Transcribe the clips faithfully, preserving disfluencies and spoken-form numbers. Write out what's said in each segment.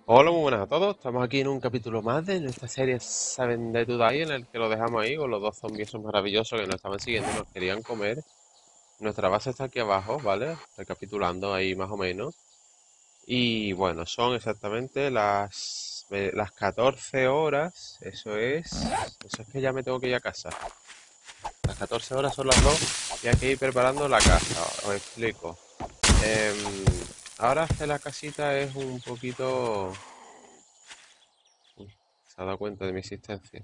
Hola, muy buenas a todos. Estamos aquí en un capítulo más de nuestra serie Seven Day to Die, en el que lo dejamos ahí con los dos zombies esos maravillosos que nos estaban siguiendo, nos querían comer. Nuestra base está aquí abajo, ¿vale? Recapitulando ahí más o menos. Y bueno, son exactamente las, eh, las catorce horas. Eso es. Eso es que ya me tengo que ir a casa. Las catorce horas son las dos y hay que ir preparando la casa. Os explico. Em, Ahora hacer la casita es un poquito. Uy, se ha dado cuenta de mi existencia.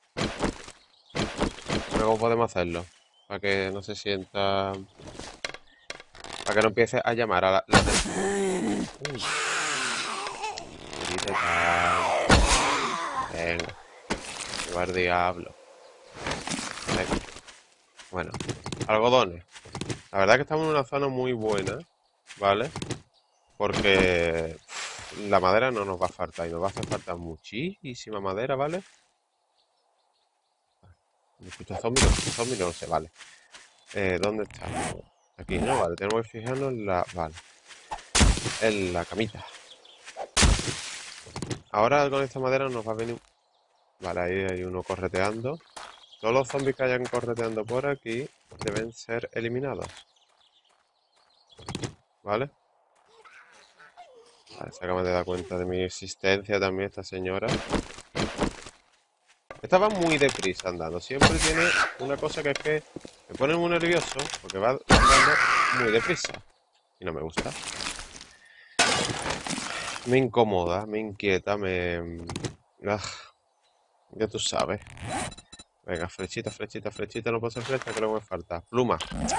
Pero ¿cómo podemos hacerlo? Para que no se sienta... Para que no empiece a llamar a la, la atención. Uy, grite tanto. Venga, llevar diablo. Venga. Bueno, algodones. La verdad que estamos en una zona muy buena, ¿vale? Porque pff, la madera no nos va a faltar y nos va a hacer falta muchísima madera, ¿vale? ¿Me escucha zombie? No, zombie no lo sé, vale. Eh, ¿dónde está? Aquí, ¿no? Vale, tenemos que fijarnos en la... Vale, en la camita. Ahora con esta madera nos va a venir... Vale, ahí hay uno correteando. Todos los zombies que hayan correteando por aquí deben ser eliminados. ¿Vale? Vale, se acaba de dar cuenta de mi existencia también esta señora. Estaba muy deprisa andando. Siempre tiene una cosa que es que me pone muy nervioso porque va andando muy deprisa. Y no me gusta. Me incomoda, me inquieta, me... Ah, ya tú sabes. Venga, flechita, flechita, flechita, no puedo ser flecha, que luego me falta. Pluma.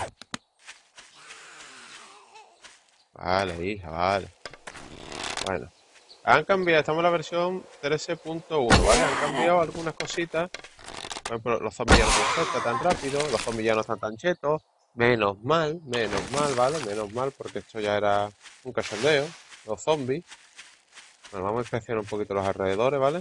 Vale, hija, vale. Bueno. Han cambiado, estamos en la versión trece punto uno, ¿vale? Han cambiado algunas cositas. Por ejemplo, los zombies ya no se sueltan tan rápido, los zombies ya no están tan chetos. Menos mal, menos mal, ¿vale? Menos mal, porque esto ya era un cachondeo. Los zombies. Bueno, vamos a inspeccionar un poquito los alrededores, ¿vale?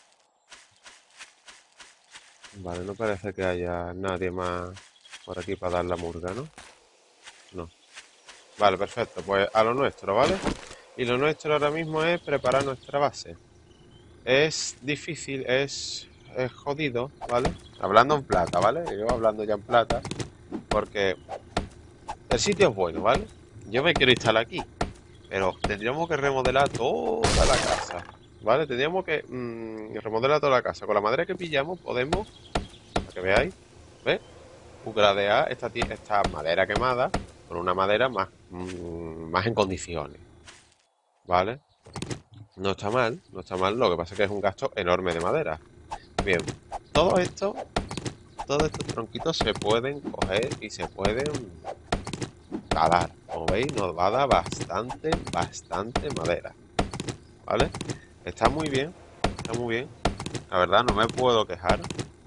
Vale, no parece que haya nadie más por aquí para dar la murga, ¿no? No. Vale, perfecto. Pues a lo nuestro, ¿vale? Y lo nuestro ahora mismo es preparar nuestra base. Es difícil, es, es jodido, ¿vale? Hablando en plata, ¿vale? Yo hablando ya en plata, porque el sitio es bueno, ¿vale? Yo me quiero instalar aquí, pero tendríamos que remodelar toda la casa, ¿vale? Tendríamos que mm, remodelar toda la casa. Con la madera que pillamos podemos, para que veáis, ¿ves? Upgradear esta, ti- esta madera quemada con una madera más, mm, más en condiciones, ¿vale? No está mal, no está mal, lo que pasa es que es un gasto enorme de madera. Bien, todo esto, todos estos tronquitos se pueden coger y se pueden talar. Como veis, nos va a dar bastante, bastante madera, ¿vale? Está muy bien, está muy bien. La verdad no me puedo quejar,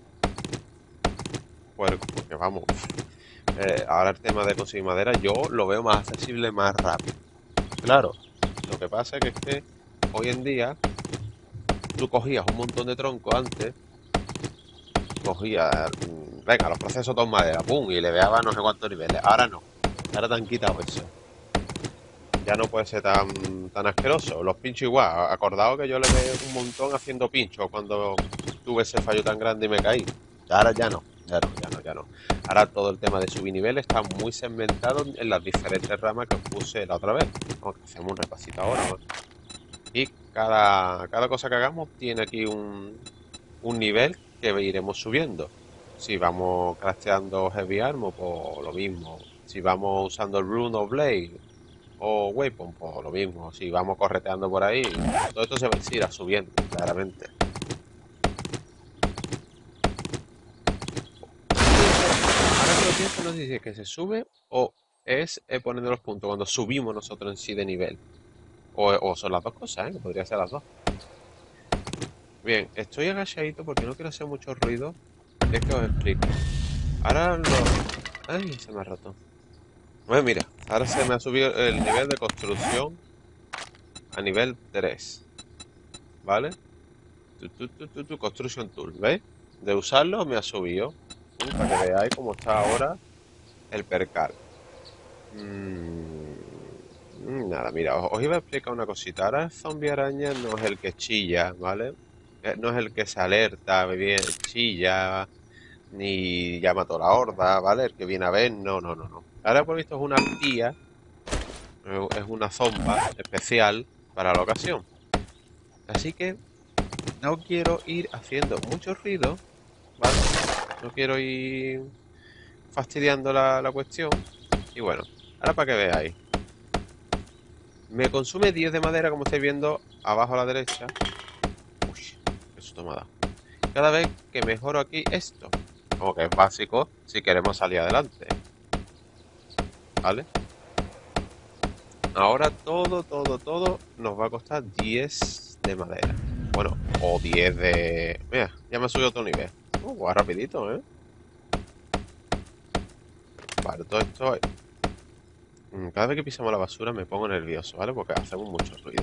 pues, porque vamos, eh, ahora el tema de conseguir madera yo lo veo más accesible, más rápido. Claro, lo que pasa es que, es que hoy en día tú cogías un montón de troncos antes, cogías, mm, venga, los procesos todos madera, pum, y le veaba no sé cuántos niveles. Ahora no, ahora te han quitado eso. Ya no puede ser tan, tan asqueroso. Los pinchos igual. Acordado que yo le ve un montón haciendo pinchos cuando tuve ese fallo tan grande y me caí. Ahora ya no, ya no, ya no, ya no. Ahora todo el tema de subir nivel está muy segmentado en las diferentes ramas que os puse la otra vez. Vamos, que hacemos un repasito ahora, ¿no? Y cada, cada cosa que hagamos tiene aquí un, un nivel que iremos subiendo. Si vamos crafteando Heavy Armor, pues lo mismo. Si vamos usando el Rune of Blade o Weapon, pues lo mismo. Si vamos correteando por ahí, todo esto se va a ir subiendo, claramente. Ahora que lo pienso, no sé si es que se sube o es eh, poniendo los puntos cuando subimos nosotros en sí de nivel. O, o son las dos cosas, ¿eh? Que podría ser las dos. Bien, estoy agachadito porque no quiero hacer mucho ruido. Y es que os explico. Ahora lo... Ay, se me ha roto. Pues mira, ahora se me ha subido el nivel de construcción a nivel tres, ¿vale? Tu, tu, tu, tu, tu, Construction Tool, ¿veis? De usarlo me ha subido. ¿Mm? Para que veáis cómo está ahora el percal. Mm, Mm, Nada, mira, os, os iba a explicar una cosita. Ahora el zombie araña no es el que chilla, ¿vale? Eh, No es el que se alerta, bien, chilla, ni llama a toda la horda, ¿vale? El que viene a ver, no, no, no, no. Ahora por visto es una arpía, eh, es una zomba especial para la ocasión. Así que no quiero ir haciendo mucho ruido, ¿vale? No quiero ir fastidiando la, la cuestión. Y bueno, ahora para que veáis. Me consume diez de madera, como estáis viendo abajo a la derecha. Uy, qué susto me ha dado. Cada vez que mejoro aquí esto. Como que es básico si queremos salir adelante. ¿Vale? Ahora todo, todo, todo nos va a costar diez de madera. Bueno, o diez de... Mira, ya me ha subido otro nivel. Uh, va rapidito, ¿eh? Vale, todo esto... mm, Cada vez que pisamos la basura me pongo nervioso, ¿vale? Porque hacemos mucho ruido.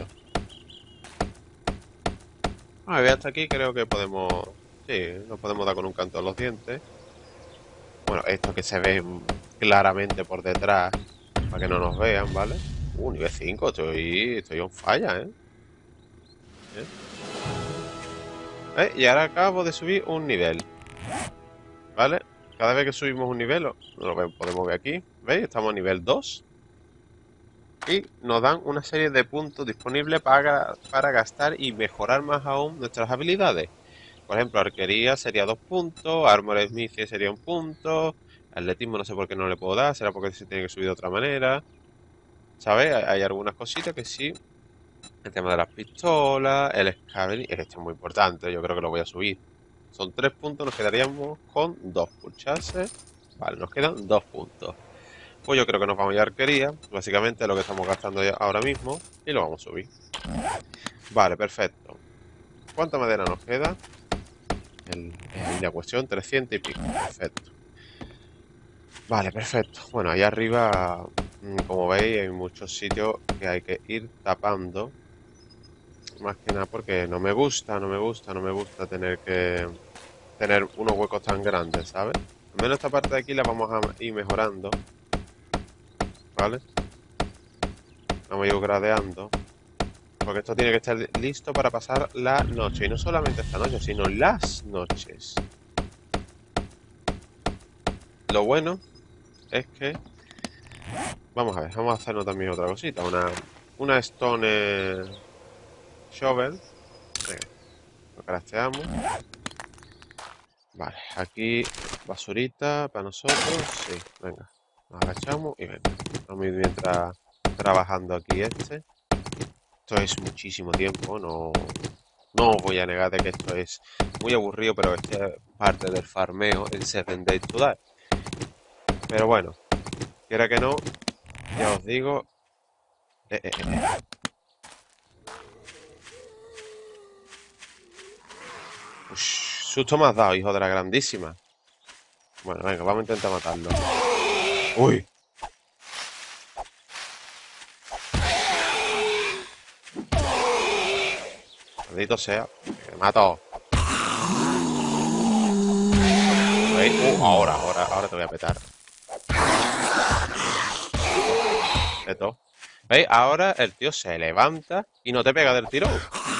Ah, y hasta aquí creo que podemos... Sí, nos podemos dar con un canto a los dientes. Bueno, esto que se ve claramente por detrás, para que no nos vean, ¿vale? Uh, nivel cinco, estoy, estoy on falla, ¿eh? ¿Eh? ¿Eh? Y ahora acabo de subir un nivel, ¿vale? Cada vez que subimos un nivel, lo, lo podemos ver aquí, ¿veis? Estamos a nivel dos. Y nos dan una serie de puntos disponibles para, para gastar y mejorar más aún nuestras habilidades. Por ejemplo, arquería sería dos puntos, Armor Smith sería un punto, atletismo no sé por qué no le puedo dar, será porque se tiene que subir de otra manera. ¿Sabes? Hay, hay algunas cositas que sí. El tema de las pistolas, el scavenging, este es muy importante, yo creo que lo voy a subir. Son tres puntos, nos quedaríamos con dos pulchases. Vale, nos quedan dos puntos. Pues yo creo que nos vamos a ir a arquería, básicamente lo que estamos gastando ya ahora mismo, y lo vamos a subir. Vale, perfecto. ¿Cuánta madera nos queda? El, el- la cuestión, trescientos y pico. Perfecto. Vale, perfecto. Bueno, ahí arriba, mm, como veis, hay muchos sitios que hay que ir tapando. Más que nada porque no me gusta, no me gusta, no me gusta tener que tener unos huecos tan grandes, ¿sabes? Al menos esta parte de aquí la vamos a ir mejorando, ¿vale? Vamos a ir gradeando. Porque esto tiene que estar listo para pasar la noche. Y no solamente esta noche, sino las noches. Lo bueno es que... Vamos a ver, vamos a hacernos también otra cosita. Una, una Stone Shovel. Venga, lo crafteamos. Vale, aquí basurita para nosotros. Sí, venga. Nos agachamos y venga. Vamos a ir mientras trabajando aquí este. Esto es muchísimo tiempo, no, no os voy a negar de que esto es muy aburrido, pero es parte del farmeo en Seven Days to Die. Pero bueno, quiera que no, ya os digo... Eh, eh, eh. Ush, susto me has dado, hijo de la grandísima. Bueno, venga, vamos a intentar matarlo. ¡Uy! Maldito sea. Me mato. ¿Veis? Uh, ahora, ahora, ahora te voy a petar. Esto. ¿Veis? Ahora el tío se levanta y no te pega del tirón.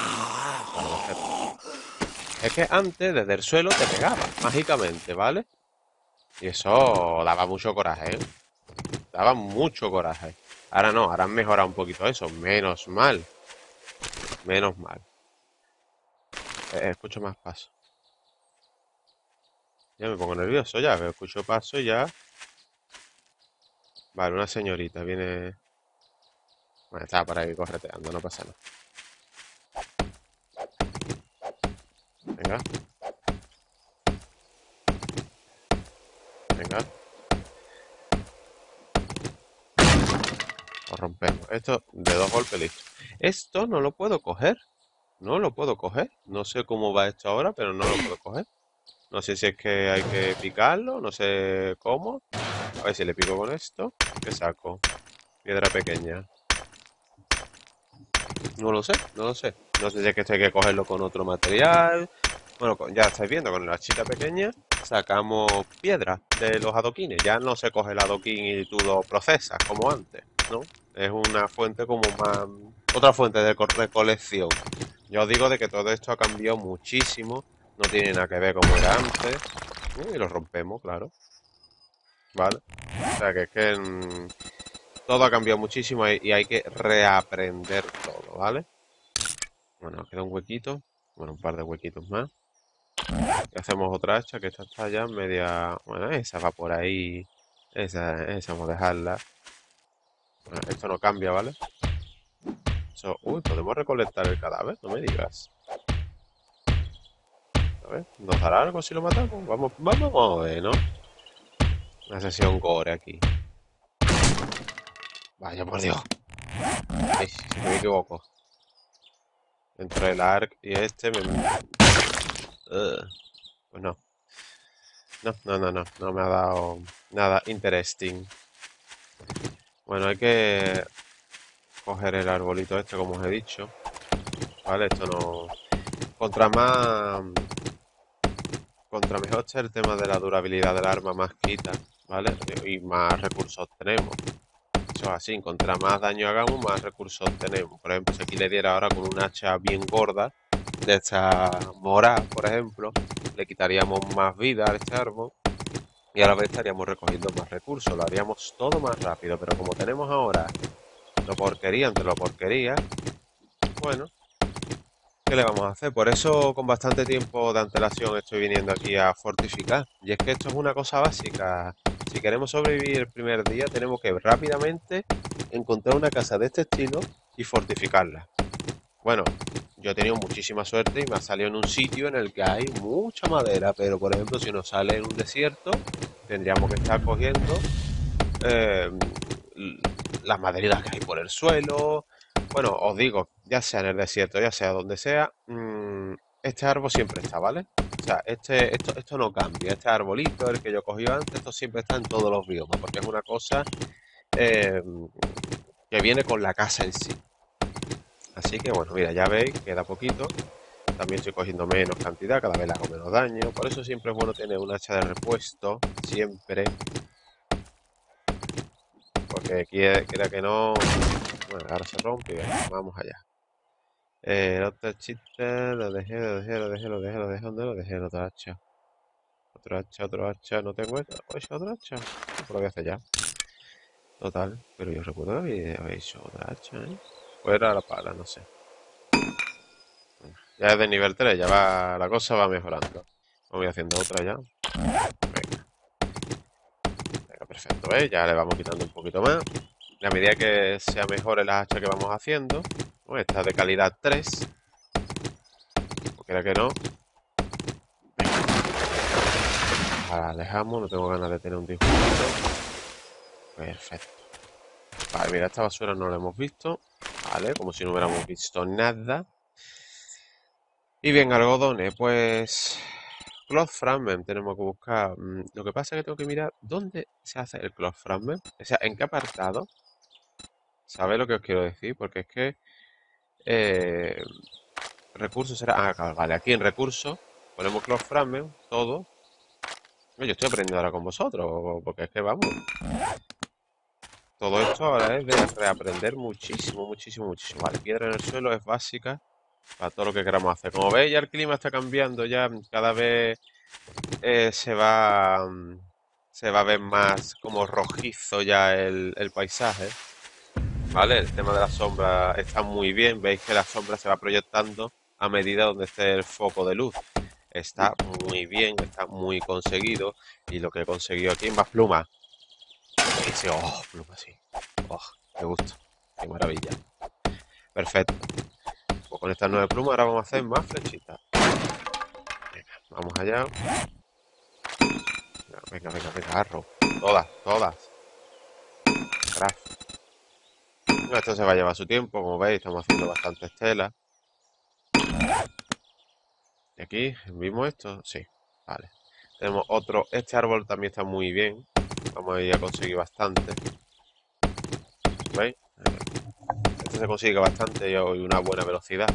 Es que antes, desde el suelo, te pegaba, mágicamente, ¿vale? Y eso daba mucho coraje, ¿eh? Daba mucho coraje. Ahora no, ahora han mejorado un poquito eso. Menos mal. Menos mal. Eh, escucho más pasos. Ya me pongo nervioso ya, que escucho pasos ya. Vale, una señorita viene... Bueno, estaba por ahí correteando, no pasa nada. Venga. Venga. Lo rompemos. Esto de dos golpes, listo. Esto no lo puedo coger. No lo puedo coger. No sé cómo va esto ahora, pero no lo puedo coger. No sé si es que hay que picarlo, no sé cómo. A ver si le pico con esto. ¿Qué saco? Piedra pequeña. No lo sé, no lo sé. No sé si es que esto hay que cogerlo con otro material. Bueno, con- ya estáis viendo, con la hachita pequeña sacamos piedra de los adoquines. Ya no se coge el adoquín y tú lo procesas como antes, ¿no? Es una fuente como más... Otra fuente de recolección. Yo os digo de que todo esto ha cambiado muchísimo. No tiene nada que ver como era antes. Uh, y lo rompemos, claro. Vale. O sea que es que mm, todo ha cambiado muchísimo y, y hay que reaprender todo, ¿vale? Bueno, queda un huequito. Bueno, un par de huequitos más. Y hacemos otra hacha, que esta está ya media... Bueno, esa va por ahí. Esa, esa vamos a dejarla. Bueno, esto no cambia, ¿vale? Eso... Uy, podemos recolectar el cadáver, no me digas. A ver, ¿nos dará algo si lo matamos? Vamos, vamos a ver, ¿no? Una sesión gore aquí. Vaya por Dios. Ay, si me equivoco. Entre el arc y este me... Ugh. Pues no. No, no, no, no. No me ha dado nada interesting. Bueno, hay que coger el arbolito este, como os he dicho. Vale, esto no... Contra más... Contra mejor esté el tema de la durabilidad del arma, más quita, ¿vale? Y más recursos tenemos. Eso es así, contra más daño hagamos, más recursos tenemos. Por ejemplo, si aquí le diera ahora con un hacha bien gorda, de esta mora, por ejemplo, le quitaríamos más vida a este árbol y a la vez estaríamos recogiendo más recursos. Lo haríamos todo más rápido, pero como tenemos ahora lo porquería entre lo porquería, bueno, ¿qué le vamos a hacer? Por eso con bastante tiempo de antelación estoy viniendo aquí a fortificar. Y es que esto es una cosa básica. Si queremos sobrevivir el primer día, tenemos que rápidamente encontrar una casa de este estilo y fortificarla. Bueno, yo he tenido muchísima suerte y me ha salido en un sitio en el que hay mucha madera, pero por ejemplo si nos sale en un desierto, tendríamos que estar cogiendo eh, las maderitas que hay por el suelo. Bueno, os digo, ya sea en el desierto, ya sea donde sea, mmm, este árbol siempre está, ¿vale? O sea, este, esto, esto no cambia. Este arbolito, el que yo cogí antes, esto siempre está en todos los biomas, porque es una cosa eh, que viene con la casa en sí. Así que bueno, mira, ya veis, queda poquito. También estoy cogiendo menos cantidad, cada vez le hago menos daño. Por eso siempre es bueno tener un hacha de repuesto, siempre. Porque quiera, quiera que no... Bueno, ahora se rompe y venga, vamos allá. Eh, el otro chiste, lo dejé, lo dejé, lo dejé, lo dejé, lo dejé, ¿dónde lo dejé? El otro hacha. Otro hacha, otro hacha, no tengo esto. ¿He hecho otro hacha? Pues lo voy a hacer ya. Total, pero yo recuerdo que había hecho otra hacha, ¿eh? Pues era la pala, no sé. Ya es de nivel tres, ya va, la cosa va mejorando. Voy haciendo otra ya. Venga. Venga, perfecto, ¿eh? Ya le vamos quitando un poquito más. Y a medida que sea mejor el hacha que vamos haciendo, pues esta de calidad tres. Porque era que no. Ahora alejamos, no tengo ganas de tener un disgustito. Perfecto. Vale, mira, esta basura no la hemos visto. Vale, como si no hubiéramos visto nada. Y bien, algodones, pues... Cloth Fragment tenemos que buscar. Lo que pasa es que tengo que mirar dónde se hace el Cloth Fragment. O sea, en qué apartado. ¿Sabéis lo que os quiero decir? Porque es que... Eh, recursos será... Ah, claro, vale, aquí en recursos ponemos Cloth Fragment, todo. Yo estoy aprendiendo ahora con vosotros, porque es que vamos. Todo esto ahora es de reaprender muchísimo, muchísimo, muchísimo. Vale, piedra en el suelo es básica para todo lo que queramos hacer. Como veis, ya el clima está cambiando, ya cada vez eh, se va mm, se va a ver más como rojizo ya el, el paisaje. Vale, el tema de la sombra está muy bien. Veis que la sombra se va proyectando a medida donde esté el foco de luz. Está muy bien, está muy conseguido. Y lo que he conseguido aquí es más plumas. Y sí, oh, plumas, sí. Oh, qué gusto. Qué maravilla. Perfecto. Pues con estas nueve plumas ahora vamos a hacer más flechitas. Venga, vamos allá. Venga, venga, venga, agarro. Todas, todas. Craft. Esto se va a llevar su tiempo, como veis, estamos haciendo bastantes telas. ¿Y aquí? ¿Vimos esto? Sí, vale. Tenemos otro, este árbol también está muy bien. Vamos a ir a conseguir bastante. ¿Veis? Este se consigue bastante y una buena velocidad.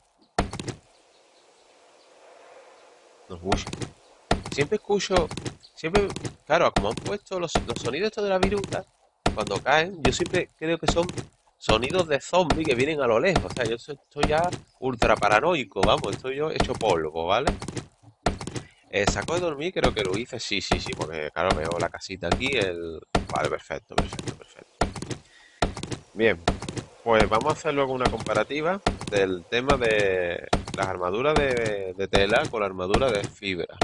No, uy. Siempre escucho, siempre, claro, como han puesto los, los sonidos estos de la viruta, cuando caen, yo siempre creo que son sonidos de zombies que vienen a lo lejos. O sea, yo so- estoy ya ultra paranoico, vamos, estoy yo hecho polvo, ¿vale? Eh, ¿saco de dormir? Creo que lo hice, sí, sí, sí, porque claro, veo la casita aquí, el... Vale, perfecto, perfecto, perfecto. Bien, pues vamos a hacer luego una comparativa del tema de las armaduras de, de tela con la armadura de fibra.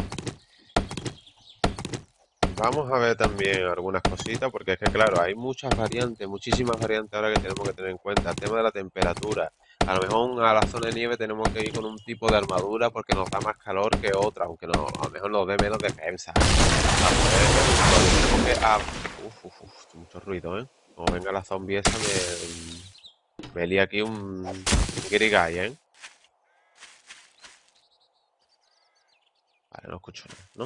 Vamos a ver también algunas cositas, porque es que claro, hay muchas variantes, muchísimas variantes ahora que tenemos que tener en cuenta. El tema de la temperatura. A lo mejor a la zona de nieve tenemos que ir con un tipo de armadura porque nos da más calor que otra, aunque no, a lo mejor nos dé menos defensa. Vamos, es un rollo. Tenemos que... ah, uf, uf, uf, mucho ruido, ¿eh? Como venga la zombie esa, me, me lía aquí un, un guirigay, ¿eh? Vale, no escucho nada, ¿no?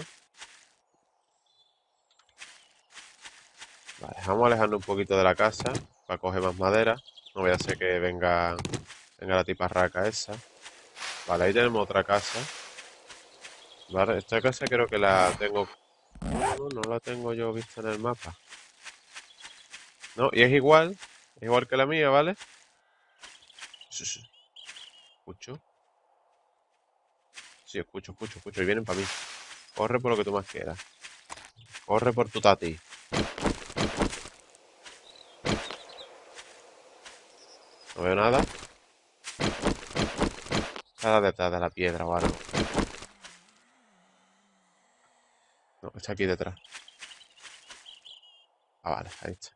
Vale, vamos alejando un poquito de la casa para coger más madera. No voy a hacer que venga, venga la tiparraca esa. Vale, ahí tenemos otra casa. Vale, esta casa creo que la tengo... No, no, no, no la tengo yo vista en el mapa. No, y es igual, es igual que la mía, ¿vale? Sí, sí, escucho. Sí, escucho, escucho, escucho. Y vienen para mí. Corre por lo que tú más quieras. Corre por tu tati. No veo nada. Está detrás de la piedra o algo. No, está aquí detrás. Ah, vale, ahí está.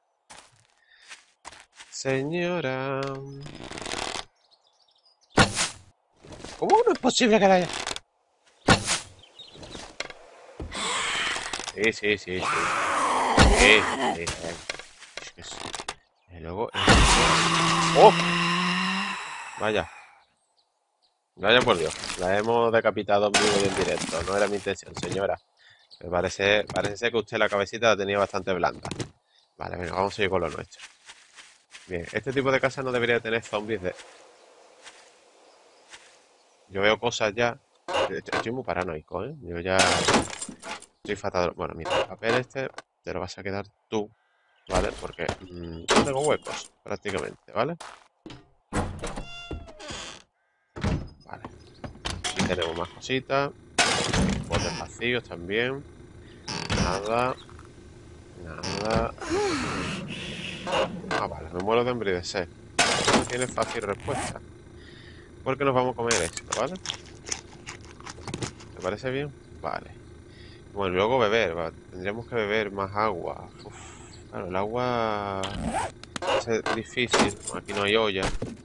Señora. ¿Cómo no es posible que la haya? Sí, sí, sí, sí. Sí, sí, sí. Es que es- Y luego... ¡Oh! Vaya. Vaya por Dios. La hemos decapitado en vivo y en directo. No era mi intención, señora. Me parece, parece ser que usted la cabecita la tenía bastante blanda. Vale, venga, vamos a ir con lo nuestro. Bien, este tipo de casa no debería tener zombies de... Yo veo cosas ya... Estoy estoy muy paranoico, ¿eh? Yo ya estoy fatal. Bueno, mira, el papel este te lo vas a quedar tú, ¿vale? Porque mm, no tengo huecos, prácticamente, ¿vale? Vale. Aquí tenemos más cositas. Botes vacíos también. Nada. Nada. Ah, vale, me muero de hambre y de sed. No tiene fácil respuesta. Porque nos vamos a comer esto, ¿vale? ¿Te parece bien? Vale. Bueno, y luego beber, va. Tendríamos que beber más agua. Uf, claro, el agua es difícil. Aquí no hay olla.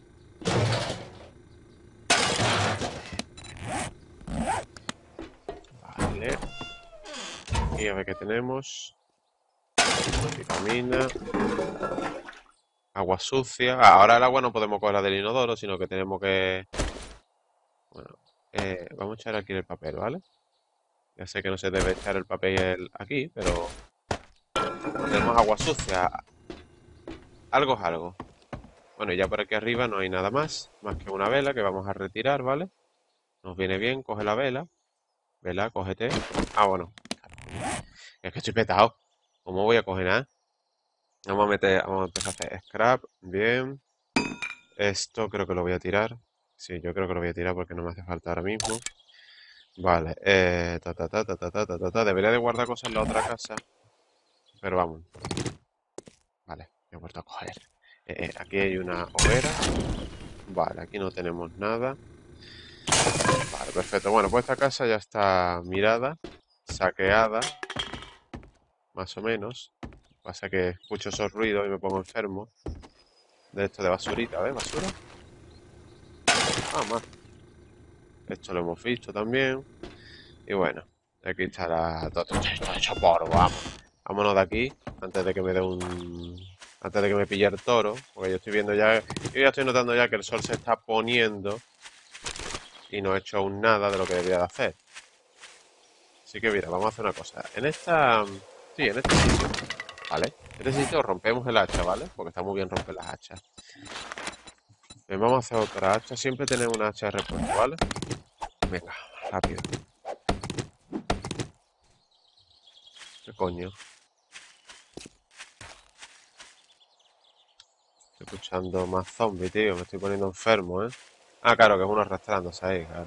Vale. Y a ver qué tenemos. Vitamina. Agua sucia. Ah, ahora el agua no podemos cogerla del inodoro, sino que tenemos que... Bueno, eh, vamos a echar aquí el papel, ¿vale? Ya sé que no se debe echar el papel aquí, pero tenemos agua sucia. Algo es algo. Bueno, y ya por aquí arriba no hay nada más, más que una vela que vamos a retirar, ¿vale? Nos viene bien, coge la vela. Vela, cógete. Ah, bueno. Es que estoy petado. ¿Cómo voy a coger nada? Vamos a meter, vamos a empezar a hacer scrap. Bien. Esto creo que lo voy a tirar. Sí, yo creo que lo voy a tirar porque no me hace falta ahora mismo. Vale. Eh, ta, ta, ta, ta, ta, ta, ta, ta, ta. Debería de guardar cosas en la otra casa. Pero vamos. Vale, me he vuelto a coger. Eh, eh, aquí hay una hoguera. Vale, aquí no tenemos nada. Vale, perfecto. Bueno, pues esta casa ya está mirada, saqueada, más o menos. Pasa que escucho esos ruidos y me pongo enfermo. De esto de basurita, ¿ves? Basura. Ah, más. Esto lo hemos visto también. Y bueno, aquí está la... Todo esto hecho polvo, vamos. Vámonos de aquí antes de que me dé un... Antes de que me pille el toro. Porque yo estoy viendo ya... Yo ya estoy notando ya que el sol se está poniendo. Y no he hecho aún nada de lo que debería de hacer. Así que mira, vamos a hacer una cosa. En esta... Sí, en este sitio. ¿Vale? En este sitio rompemos el hacha, ¿vale? Porque está muy bien romper las hachas. Bien, vamos a hacer otra hacha. Siempre tenemos una hacha de repuesto, ¿vale? Venga, rápido. ¿Qué coño? escuchando más zombies, tío. Me estoy poniendo enfermo, ¿eh? Ah, claro, que es uno arrastrándose ahí, claro.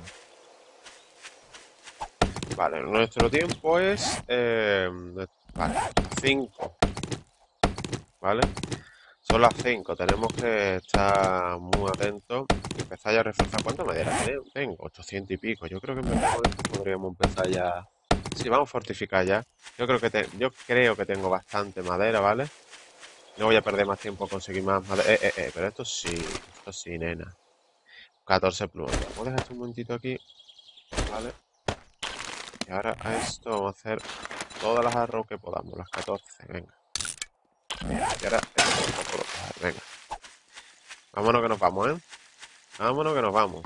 Vale, nuestro tiempo es... Eh, vale, cinco. ¿Vale? Son las cinco. Tenemos que estar muy atentos y empezar ya a reforzar. ¿Cuánta madera tengo? Tengo ochocientos y pico. Yo creo que en verdad con esto podríamos empezar ya... Sí, vamos a fortificar ya. Yo creo que te... yo creo que tengo bastante madera, ¿vale? No voy a perder más tiempo a conseguir más madera. Eh, eh, eh, pero esto sí, esto sí, nena. catorce plumas. Vamos a dejar esto un momentito aquí, ¿vale? Y ahora a esto vamos a hacer todas las arrows que podamos, las catorce, venga. Y ahora esto lo puedo coger, venga. Vámonos que nos vamos, ¿eh? Vámonos que nos vamos.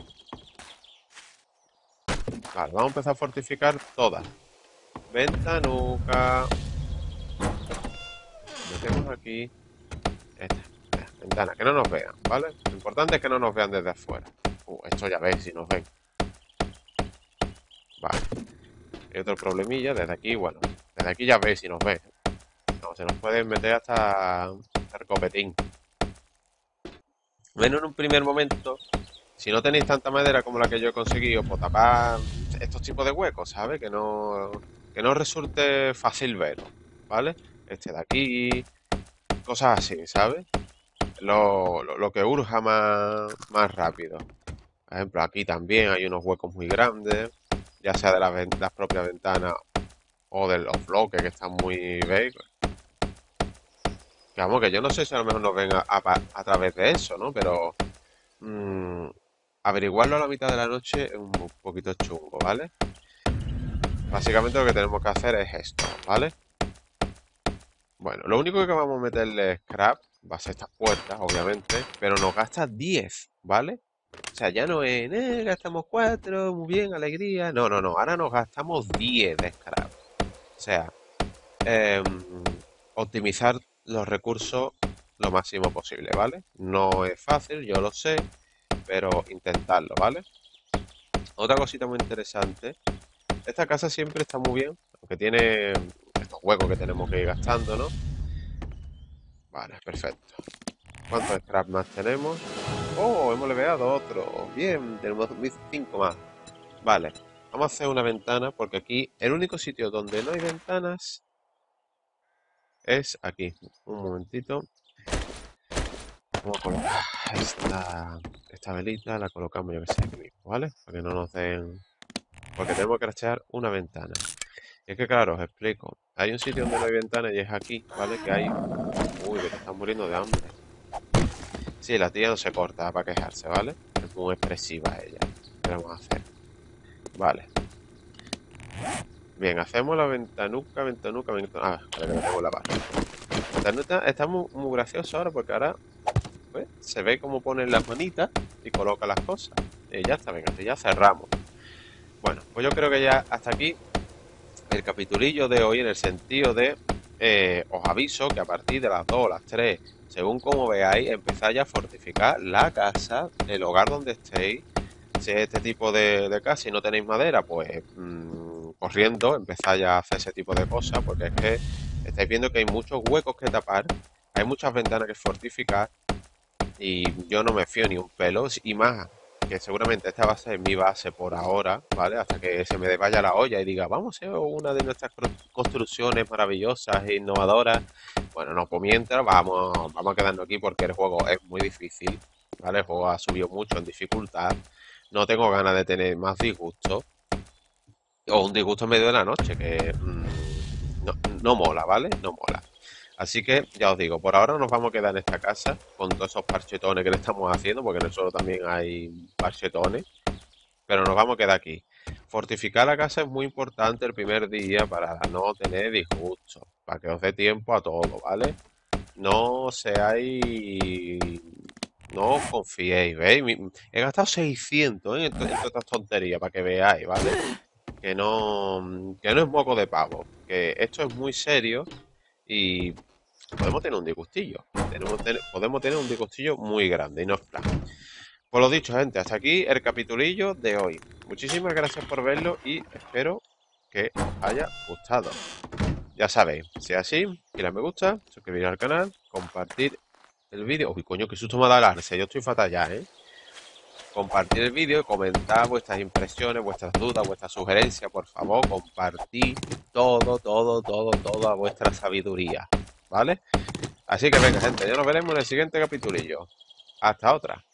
Vale, vamos a empezar a fortificar todas. Ventanuca. Metemos aquí. Esta. Ventana, que no nos vean, ¿vale? Lo importante es que no nos vean desde afuera. Uh, esto ya veis si nos ven. Vale. Hay otro problemilla. Desde aquí, bueno. Desde aquí ya veis si nos ven. No, se nos pueden meter hasta el copetín. Bueno, en un primer momento, si no tenéis tanta madera como la que yo he conseguido, pues tapar estos tipos de huecos, ¿sabes? Que no, que no resulte fácil verlo, ¿vale? Este de aquí, cosas así, ¿sabes? Lo, lo, lo que urja más, más rápido. Por ejemplo, aquí también hay unos huecos muy grandes, ya sea de las, ven- las propias ventanas o de los bloques que están muy, ¿veis? Que vamos, que yo no sé si a lo mejor nos ven a, a- a través de eso, ¿no? Pero mm, averiguarlo a la mitad de la noche es un poquito chungo, ¿vale? Básicamente lo que tenemos que hacer es esto, ¿vale? Bueno, lo único que vamos a meterle scrap va a ser estas puertas, obviamente, pero nos gasta diez, ¿vale? O sea, ya no es, eh, gastamos cuatro, muy bien, alegría. No, no, no, ahora nos gastamos diez de scrap. O sea, em, optimizar los recursos lo máximo posible, ¿vale? No es fácil, yo lo sé, pero intentarlo, ¿vale? Otra cosita muy interesante, esta casa siempre está muy bien, aunque tiene estos huecos que tenemos que ir gastando, ¿no? Vale, perfecto. ¿Cuántos scrap más tenemos? Oh, hemos leveado otro. Bien, tenemos cinco más. Vale, vamos a hacer una ventana porque aquí el único sitio donde no hay ventanas es aquí. Un momentito. Vamos a colocar esta, esta velita, la colocamos yo que sé aquí mismo, ¿vale? Para que no nos den... Porque tenemos que crear una ventana. Y es que claro, os explico. Hay un sitio donde no hay ventana y es aquí, ¿vale? Que hay... Uy, que te estás muriendo de hambre. Sí, la tía no se corta para quejarse, ¿vale? Es muy expresiva ella. ¿Qué vamos a hacer? Vale. Bien, hacemos la ventanuca, ventanuca, ventanuca. Ah, espera que no tengo la barra. Ventanuca está muy, muy gracioso ahora porque ahora pues, se ve cómo ponen las manitas y coloca las cosas. Y ya está, venga, ya cerramos. Bueno, pues yo creo que ya hasta aquí el capitulillo de hoy en el sentido de eh, os aviso que a partir de las dos, las tres, según como veáis, empezáis a fortificar la casa, el hogar donde estéis. Si es este tipo de, de casa y no tenéis madera, pues mmm, corriendo empezáis a hacer ese tipo de cosas, porque es que estáis viendo que hay muchos huecos que tapar, hay muchas ventanas que fortificar y yo no me fío ni un pelo, y más que seguramente esta va a ser mi base por ahora, ¿vale? Hasta que se me vaya la olla y diga, vamos a hacer una de nuestras construcciones maravillosas e innovadoras. Bueno, no, pues mientras vamos, vamos a quedarnos aquí porque el juego es muy difícil, ¿vale? El juego ha subido mucho en dificultad. No tengo ganas de tener más disgustos. O un disgusto en medio de la noche, que mmm, no, no mola, ¿vale? No mola. Así que ya os digo, por ahora nos vamos a quedar en esta casa con todos esos parchetones que le estamos haciendo, porque en el suelo también hay parchetones, pero nos vamos a quedar aquí. Fortificar la casa es muy importante el primer día para no tener disgustos, para que os dé tiempo a todo, ¿vale? No seáis... No os confiéis, ¿veis? Mi- He gastado seiscientos ¿eh? en, to- en todas estas tonterías para que veáis, ¿vale? Que no, que no es moco de pavo, que esto es muy serio y podemos tener un disgustillo. Tenemos, ten- podemos tener un disgustillo muy grande y no es plan. Por lo dicho, gente, hasta aquí el capitulillo de hoy. Muchísimas gracias por verlo y espero que os haya gustado. Ya sabéis, si es así, darle me gusta, suscribiros al canal, compartir el vídeo. Uy, coño, qué susto me ha dado la risa. Yo estoy fatal ya, ¿eh? Compartir el vídeo y comentar vuestras impresiones, vuestras dudas, vuestras sugerencias, por favor, compartid todo, todo, todo, toda vuestra sabiduría, ¿vale? Así que venga, gente, ya nos veremos en el siguiente capitulillo. Hasta otra.